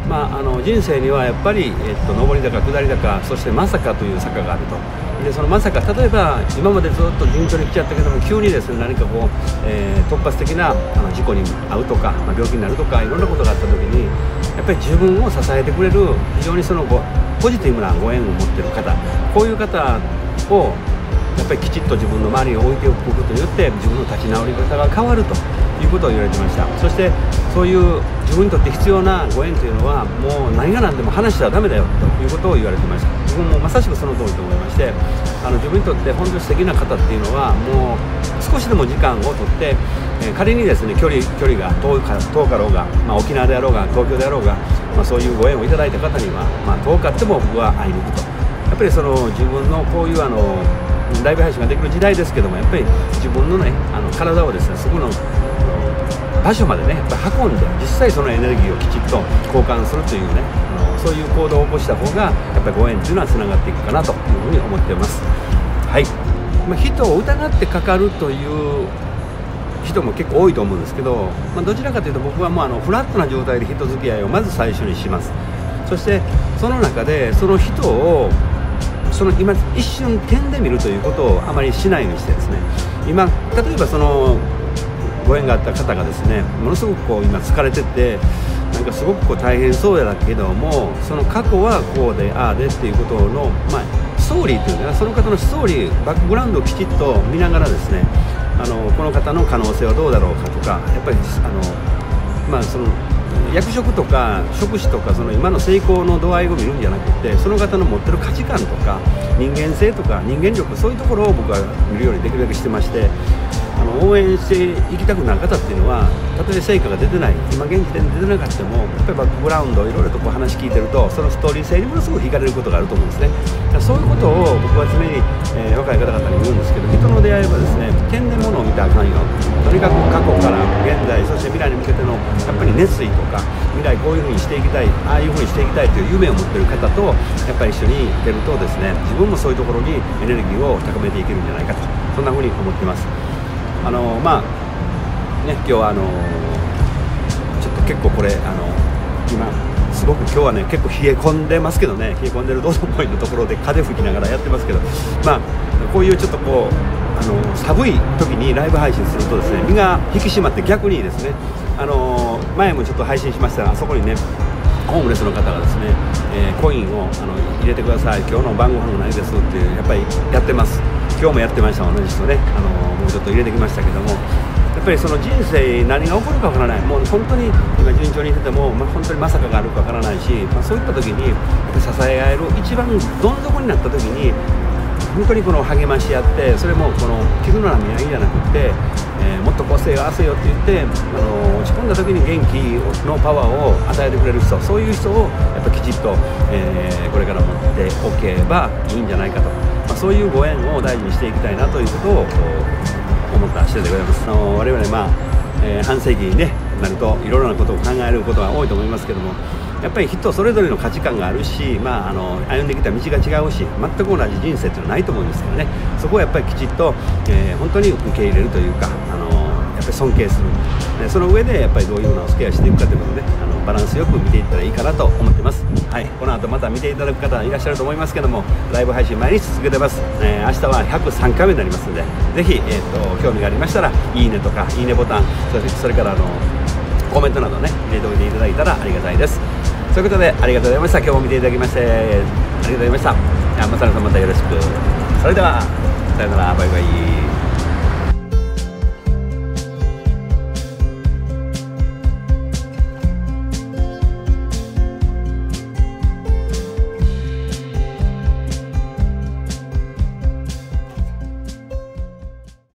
人生にはやっぱり、上り坂下り坂、そしてまさかという坂があると。でそのまさか、例えば今までずっと順調に来ちゃったけども、急にですね何かこう、突発的な事故に遭うとか、病気になるとか、いろんなことがあった時にやっぱり自分を支えてくれる非常にそのポジティブなご縁を持っている方、こういう方をやっぱりきちっと自分の周りに置いておくことによって自分の立ち直り方が変わるということを言われてました。そしてそういう自分にとって必要なご縁というのはもう何が何でも話しちゃダメだよということを言われてました。自分もまさしくその通りと思いまして、自分にとって本当に素敵な方っていうのはもう少しでも時間をとって、仮にですね距離が遠かろうが、沖縄であろうが東京であろうが、そういうご縁をいただいた方には、遠かっても僕は会いに行くと。やっぱりその自分のこういうライブ配信ができる時代ですけども、やっぱり自分のね体をですねそこの場所までねやっぱり運んで、実際そのエネルギーをきちっと交換するというねそういう行動を起こした方がやっぱりご縁というのはつながっていくかなというふうに思っています。はい、人を疑ってかかるという人も結構多いと思うんですけど、どちらかというと僕はもうフラットな状態で人付き合いをまず最初にします。そしてその中でその人を今一瞬点で見るということをあまりしないようにしてですね、今例えばそのご縁があった方がですねものすごくこう今疲れてて、なんかすごくこう大変そうやだけども、その過去はこうでああでっていうことの、ストーリーというかその方のストーリーバックグラウンドをきちっと見ながらですね、この方の可能性はどうだろうかとか、やっぱりその役職とか職種とかその今の成功の度合いを見るんじゃなくて、その方の持ってる価値観とか人間性とか人間力、そういうところを僕は見るようにできるだけしてまして、応援していきたくなる方っていうのはたとえ成果が出てない、今現時点で出てなかったもやっぱりバックグラウンドいろいろとこう話聞いてるとそのストーリー性にものすごく惹かれることがあると思うんですね。だからそういうことを僕は常に、若い方々に言うんですけど、人の出会いはですね点で物を見たらあかんよ、とにかく過去から現在そして未来に向けてのやっぱり熱意とか、未来こういうふうにしていきたい、ああいうふうにしていきたいという夢を持っている方とやっぱり一緒にいけるとですね、自分もそういうところにエネルギーを高めていけるんじゃないかと、そんなふうに思っています。今日はちょっと結構これ今すごく今日はね結構冷え込んでますけどね、冷え込んでる道頓堀のところで風吹きながらやってますけど、こういうちょっとこう寒い時にライブ配信するとですね身が引き締まって、逆にですね前もちょっと配信しましたが、あそこにねホームレスの方がですね、コインを入れてください、今日の晩ご飯が何ですっていうやっぱりやってます。今日もやってました。同じ人ねもうちょっと入れてきましたけども、やっぱりその人生何が起こるかわからない、もう本当に今順調にいてても、本当にまさかがあるかわからないし、そういった時にやっぱり支え合える一番どん底になった時に本当にこの励まし合って、それもこの傷の波合いじゃなくて、もっとこうせよああせよって言って落ち込んだ時に元気のパワーを与えてくれる人、そういう人をやっぱきちっと、これから持っておけばいいんじゃないかと、そういうご縁を大事にしていきたいなということを思った次第でございます。我々半世紀に、なるといろいろなことを考えることが多いと思いますけども、やっぱり人それぞれの価値観があるし、歩んできた道が違うし、全く同じ人生っていうのはないと思うんですけどね、そこはやっぱりきちっと、本当に受け入れるというか、やっぱり尊敬する、その上でやっぱりどういうようなお付き合いしていくかということで、バランスよく見ていったらいいかなと思ってます。はい、この後また見ていただく方いらっしゃると思いますけども、ライブ配信毎日続けてます。明日は103回目になりますので、ぜひ、興味がありましたらいいねとかいいねボタン、それからコメントなどね入れておいていただいたらありがたいです。ということでありがとうございました。今日も見ていただきましてありがとうございました。まさるさんまたよろしく。それではさよなら、バイバイ。